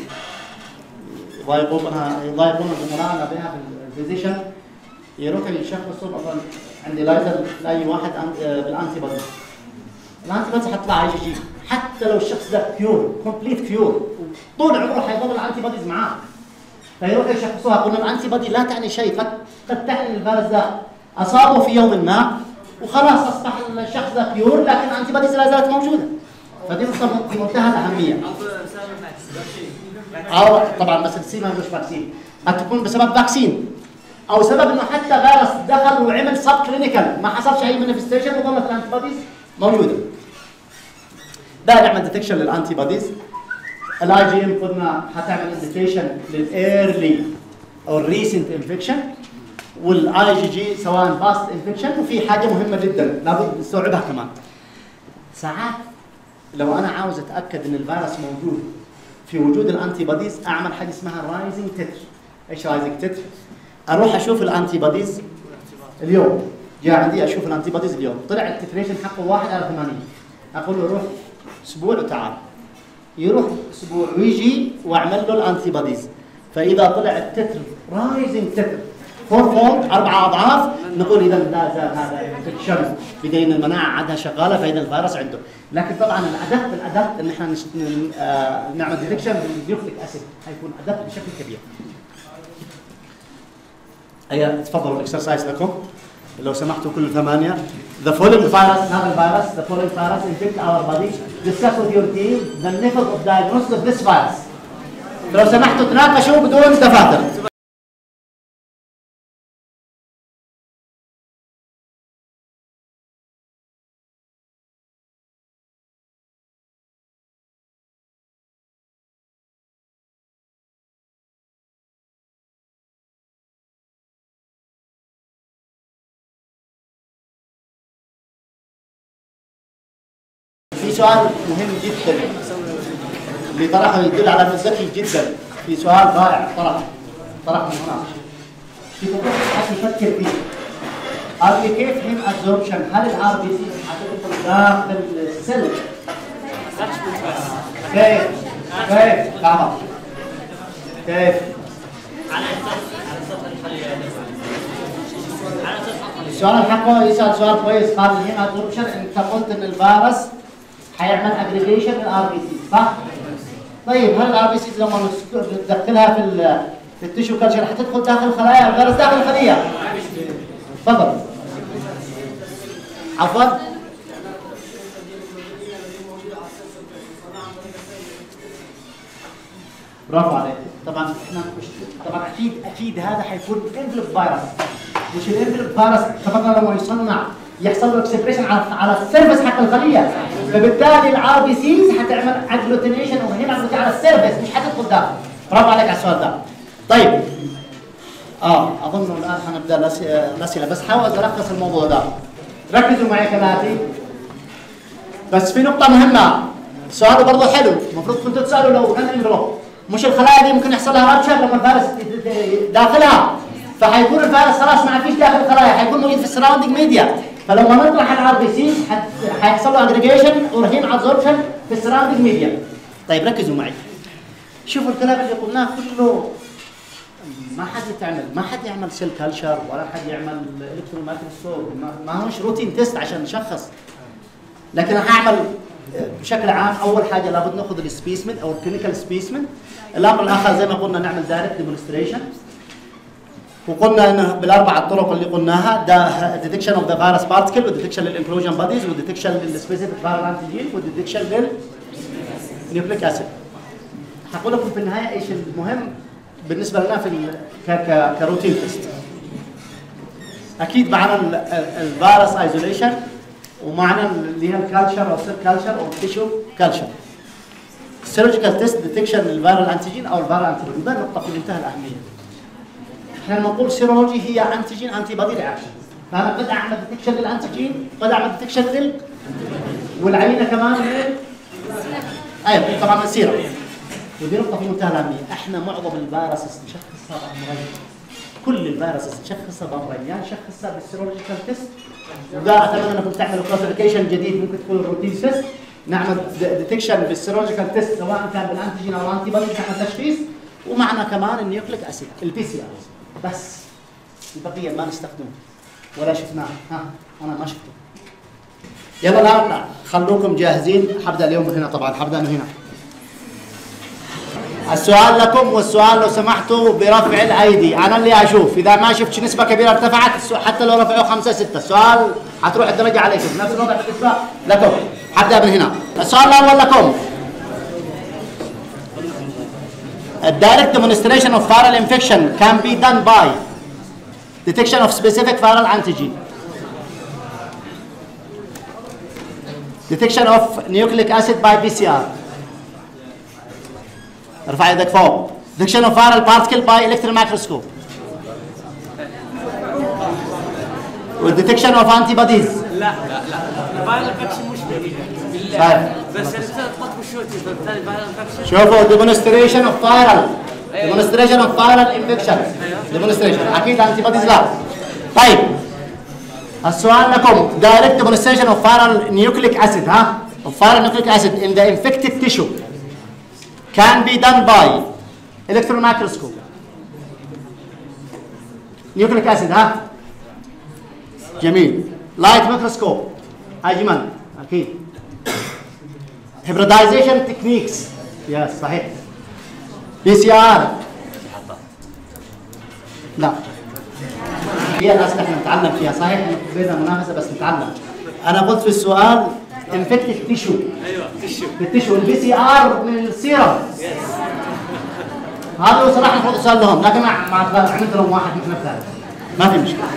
يضايقون زملائنا بها في الفيزيشن، يروحوا يشخصوا مثلا عندي لاي واحد بالانتي بودي، الانتي بودي حتطلع اي جي جي، حتى لو الشخص ده كيور كومبليت كيور طول عمره حيظل الانتي بوديز معاه، فيروحوا يشخصوها. قلنا الانتي بودي لا تعني شيء، قد تعني الفيروس ده اصابه في يوم ما وخلاص اصبح الشخص ذا كيور، لكن الانتي بوديز لا زالت موجوده. فدي نقطه في منتهى الاهميه. او طبعا بس السي ما مش فاكسين، قد تكون بسبب فاكسين او سبب انه حتى فيروس دخل وعمل سب كلينيكال ما حصلش اي مانيفستيشن وظلت الانتي بوديز موجوده. ده نعمل ديتكشن للانتي بوديز. الاي جي ام قلنا حتعمل انديكيشن للايرلي او الريسنت انفكشن، والاي جي جي سواء باست انفكشن. وفي حاجه مهمه جدا لابد نستوعبها كمان، ساعات لو انا عاوز اتاكد ان الفيروس موجود في وجود الانتي بوديز اعمل حاجه اسمها رايزنج تتر. ايش رايزنج تتر؟ اروح اشوف الانتي بوديز اليوم، جاء عندي اشوف الانتي بوديز اليوم، طلع التتريشن حقه 1/80، اقول له روح اسبوع وتعال، يروح اسبوع ويجي واعمل له الانتي بوديز. فاذا طلع التتر رايزنج تتر 4 فولد 4 اضعاف، نقول اذا لا زال هذا انفكشن بدليل ان المناعه عندها شغاله فاذا الفيروس عنده. لكن طبعا الادق ان احنا نعمل ديتكشن بالنيوكليك اسيد، حيكون ادق بشكل كبير. تفضلوا الاكسرسايز لكم لو سمحتوا كل 8. The following virus, هذا الفيروس, the following virus infect our body. Discuss with your team the method of diagnosis of this virus. لو سمحتوا تناقشوا بدون دفاتر. في سؤال مهم جدا اللي طرحه يدل على انه ذكي جدا. في سؤال رائع طرح من هنا. في موضوع حد يفكر فيه. كيف هيم ابزوربشن؟ هل الار بي سي حتدخل داخل السيل؟ كيف؟ تعال. كيف؟ السؤال حقه يسأل سؤال كويس. قال الهيم ابزوربشن انت قلت ان الفيروس حيعمل اجريجيشن للار بي سي، صح؟ طيب هل الار بي سي لما ندخلها في التيشو كلتشر حتدخل داخل الخلايا؟ الفيروس داخل الخليه. تفضل. عفوا. برافو عليك. طبعا اكيد هذا حيكون انفلوب فيروس. مش الانفلوب فيروس اتفقنا لما يصنع يحصل له اكسبريشن على السيرفس حق الخليه، فبالتالي الار بي سيز حتعمل اجلوتينيشن وهنا على السيرفس مش حتدخل داخل. برافو عليك على السؤال ده. طيب اظن الان حنبدا الاسئله، بس حاول الخص الموضوع ده. ركزوا معي كالاتي. بس في نقطه مهمه، سؤاله برضه حلو، المفروض كنتوا تسالوا لو كان انفلوب. مش الخلايا دي ممكن يحصل لها رابشر لما الفيروس داخلها، فحيكون الفيروس خلاص ما فيش داخل الخلايا، حيكون موجود في السراوندينج ميديا، فلما نطرح الار بي سيز حيحصل له اجريجيشن ورهين ابزوربشن في السراوندينج ميديا. طيب ركزوا معي. شوفوا الكلام اللي قلناه كله ما حد يعمل سيل كلتشر ولا حد يعمل الكترون مايكروسكوب، ما هوش روتين تيست عشان نشخص. لكن هعمل بشكل عام اول حاجه لابد ناخذ السبيسمن او الكلينيكال سبيسمن. الامر الاخر زي ما قلنا نعمل دايركت ديمونستريشن، وقلنا انه بالاربع الطرق اللي قلناها، ده ديتكشن اوف ذا فيروس بارتكل، وديتكشن للانكلوجن بوديز، وديتكشن للسبيسيفيك فيرال انتيجين، وديتكشن للنيوكليك اسيد. هقول لكم في النهايه ايش المهم بالنسبه لنا في كروتين تيست. اكيد معنا الفيروس ايزوليشن، ومعنا اللي هي الكالتشر او سيل كالتشر او تيشو كالتشر. السيرجيكال تيست ديتكشن للفيرال انتيجين او الفيرال انتيجين، ده نقطه في منتهى الاهميه. احنا نقول سيرولوجي هي انتيجين انتي بودي رياكشن، فانا قد اعمل ديتكشن للانتيجين، قد اعمل ديتكشن والعينه كمان ايوه طبعا السيرم. ودي نقطه في منتهى الاهميه. احنا معظم الفيروسز نشخصها بامرين، كل الفيروسز نشخصها بامرين، يعني نشخصها بالسيرولوجيكال تيست، وده اتمنى انكم تعملوا كلاسيفيكيشن جديد ممكن تكون الروتين تيست، نعمل ديتكشن بالسيرولوجيكال تيست سواء كان بالانتيجين او الانتي بودي نعمل تشخيص، ومعنا كمان النيوكليك اسيد البي سي ار. بس البقيه ما نستخدمه ولا شفناه، انا ما شفته. يلا الان خلوكم جاهزين، حبدا اليوم من هنا، طبعا حبدا من هنا. السؤال لكم، والسؤال لو سمحتوا برفع الايدي. انا اللي اشوف اذا ما شفت نسبه كبيره ارتفعت حتى لو رفعوا 5 6 السؤال حتروح الدرجه عليكم. نفس الوضع بالنسبه لكم. حبدا من هنا. السؤال الاول لكم. A direct demonstration of viral infection can be done by detection of specific viral antigen, detection of nucleic acid by PCR. ارفع يدك فوق. detection of viral particle by electron microscope. والdetection of antibodies. لا الفايرال انفكشن مش بالله صحيح. بس اللي بتلخبط بالشورتي فبالتالي الفايرال انفكشن. شوفوا demonstration of viral demonstration of viral infection demonstration اكيد antibodies لا. طيب السؤال لكم. direct demonstration of viral nucleic acid of viral nucleic acid in the infected tissue can be done by electron microscope. nucleic acid جميل. light microscope اجمل اكيد. hybridization techniques يس صحيح. PCR لا. هي الاسئله احنا نتعلم فيها صحيح بيننا منافسه بس نتعلم. انا قلت في السؤال infected tissue. ايوه التشو البي سي ار من السيرم. هذا صراحه المفروض اسال لهم لكن ما عملت لهم واحد مثل الثالث ما في مشكله.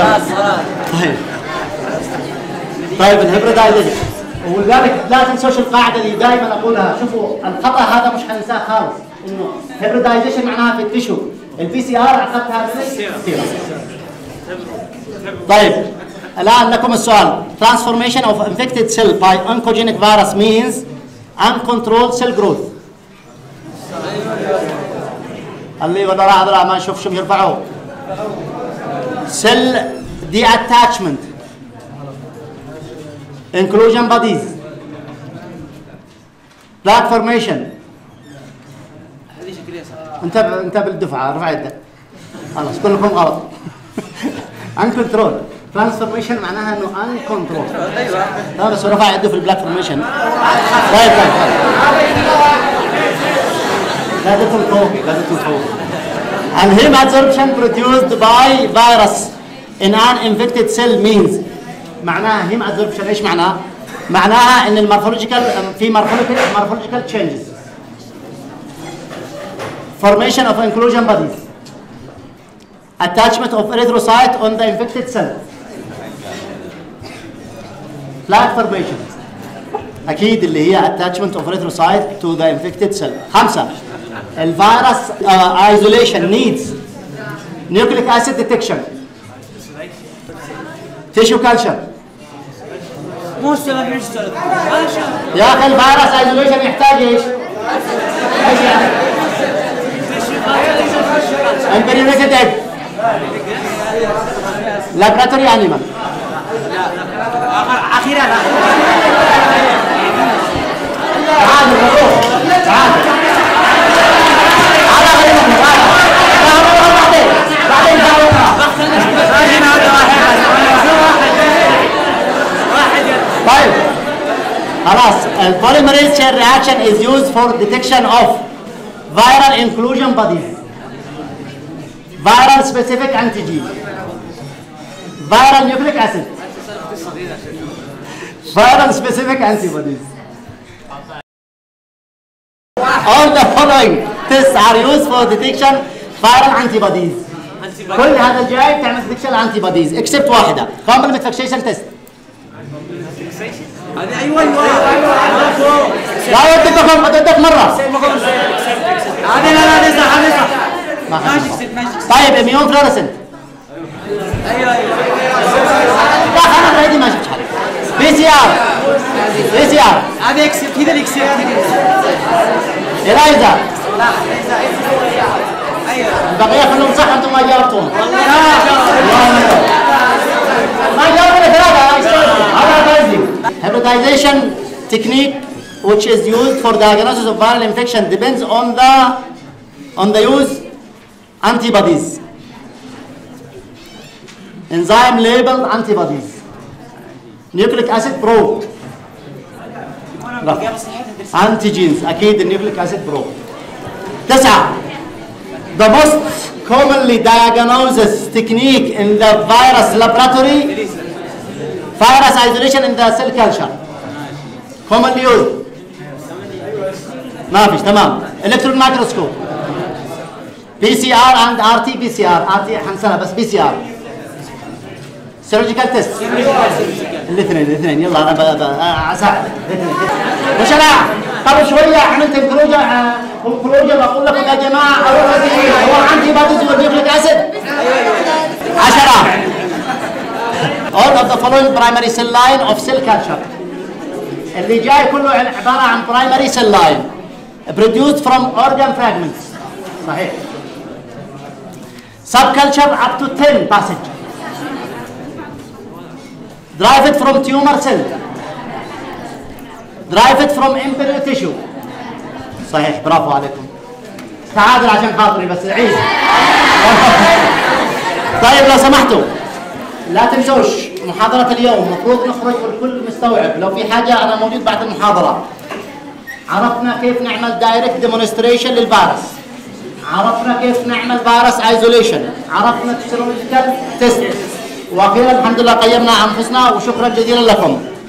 طيب الهيبريدايزيشن ولذلك لا تنسوش القاعده اللي دائما اقولها. شوفوا الخطا هذا مش حننساه خالص انه هيبريدايزيشن معناها في التشو. البي سي ار اخذتها من السيرم. طيب الآن لكم السؤال. Transformation of infected cell by oncogenic virus means uncontrolled cell growth. اللي وراء هذا ما نشوف شو يرفعوه. Cell detachment. Inclusion bodies. Plaque formation. انت بالدفعة رفع يدك. خلاص كلكم غلط. uncontrolled. ترانسفورميشن معناها انه ان كنترول. ايوه لا بس رفع يده في البلاك فورميشن. طيب لا تدخل فوق لا تدخل فوق. And heme absorption produced by virus in an infected cell means معناها heme absorption ايش معناها؟ معناها ان المورفولوجيكال في morphological changes. Formation of inclusion bodies. Attachment of erythrocyte on the infected cell. Plaque formation. أكيد اللي هي attachment of erythrocyte to the infected cell. 5. الفيروس isolation needs nucleic acid detection. Tissue culture. مو السبب يشتغل. يا أخي الفيروس isolation يحتاج إيش؟ إيش يعني؟ Impregnated egg. Laboratory animal. اخيرا تعال تعال طيب خلاص. البوليمريز chain reaction is used for detection of viral inclusion bodies, viral specific antigen, viral nucleic acid, viral specific antibodies. All the following tests are used for detection viral antibodies. كل هذا الجاي تعمل detection antibodies except واحدة complement fixation test. ايوه لا وديتكم وديتك مرة. هذه لا صح طيب immune fluorescent. ايوه لا أنا بعيد ما شفت حاجة. PCR. هذا اكسب كذا الاكسب إلايزا. لا ايوه البقية كلهم صح أنتم ما جاوبتم. ما جاوبنا ثلاثة. هذا hybridization technique which is used for diagnosis of viral infection depends on the use antibodies. Enzyme labeled antibodies. Nucleic acid probe. Antigens أكيد النيوكليك acid probe. 9. The most commonly diagnosed technique in the virus laboratory, virus isolation in the cell culture. commonly used. ما فيش. تمام. electron microscope. PCR and RT-PCR. RT حنسنا بس PCR. سيرجيكال تيست. الاثنين يلا انا اساعدك. مش انا قبل شويه عملت كونكلوجن بقول لكم يا جماعه هو عندي بادز والنيوكليك اسيد 10. All of the following primary cell line of cell culture. اللي جاي كله عباره عن primary cell line produced from organ fragments. صحيح. Subculture up to 10 passage. Derived from tumor cell. Derived from embryo tissue. صحيح. برافو عليكم. تعادل عشان خاطري بس عيد. طيب لو سمحتوا لا تنسوش محاضرة اليوم المفروض نخرج والكل مستوعب. لو في حاجة أنا موجود بعد المحاضرة. عرفنا كيف نعمل دايركت ديمونستريشن للفيروس. عرفنا كيف نعمل فيروس ايزوليشن. عرفنا سيرولوجيكال تيست. واخيرا الحمد لله قيمنا انفسنا وشكرا جزيلا لكم.